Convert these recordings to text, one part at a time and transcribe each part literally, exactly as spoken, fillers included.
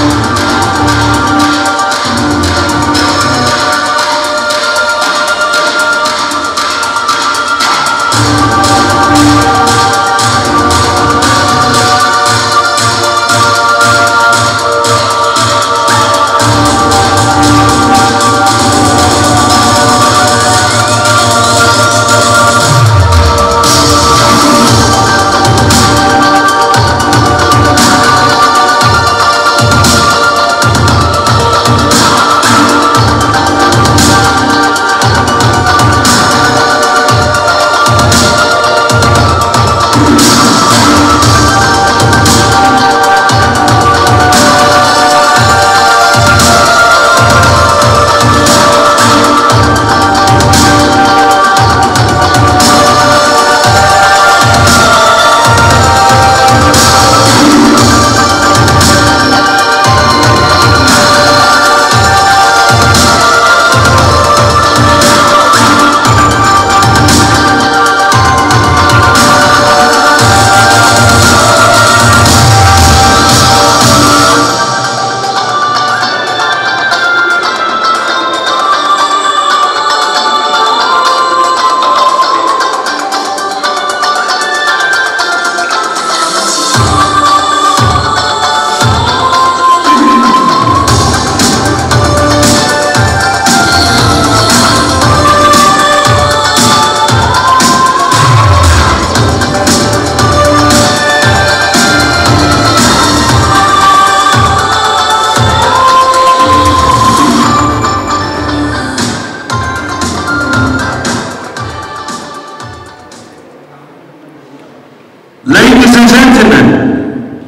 Ladies and gentlemen,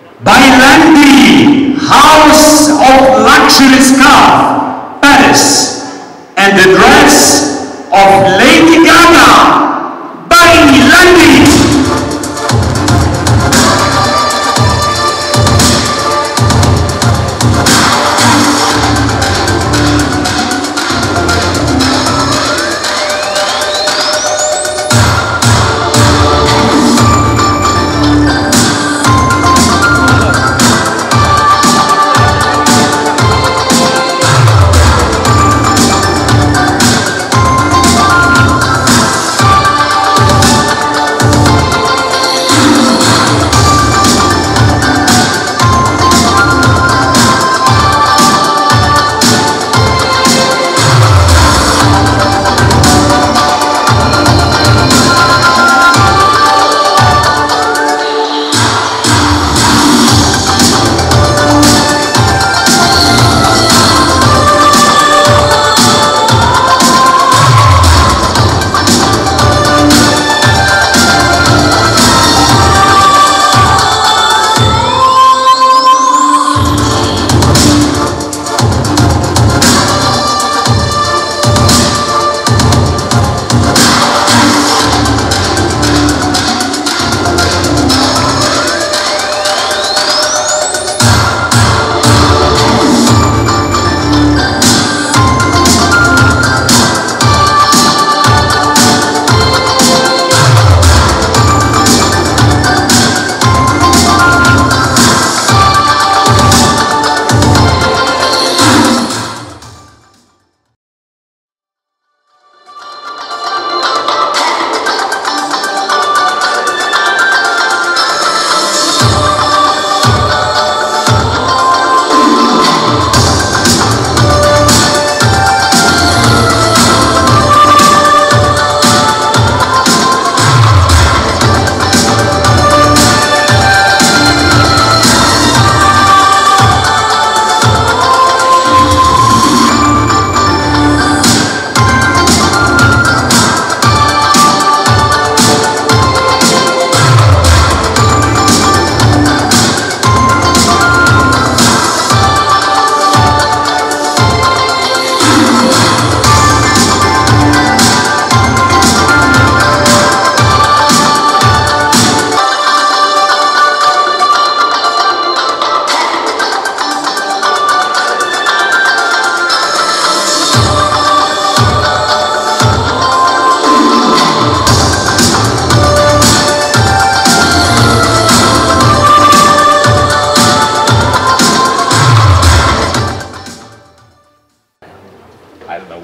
Bailandi, House of Luxury Scarf, Paris, and the dress of Lady Gaga, Bailandi.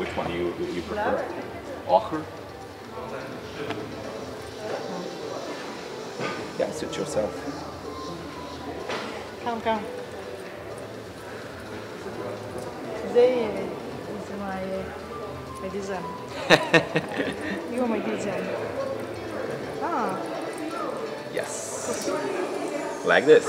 which one you you prefer? Ochre. Yeah, suit yourself. Come, come. Today is my my design. You are my design. Ah. Yes. Like this.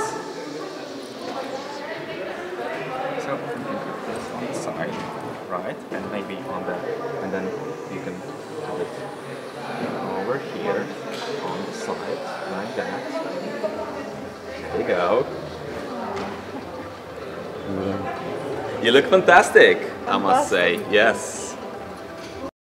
So you can put this on the side, right? And maybe on the, and then you can put it over here on the side, like that. There you go. You look fantastic, I must say. Yes.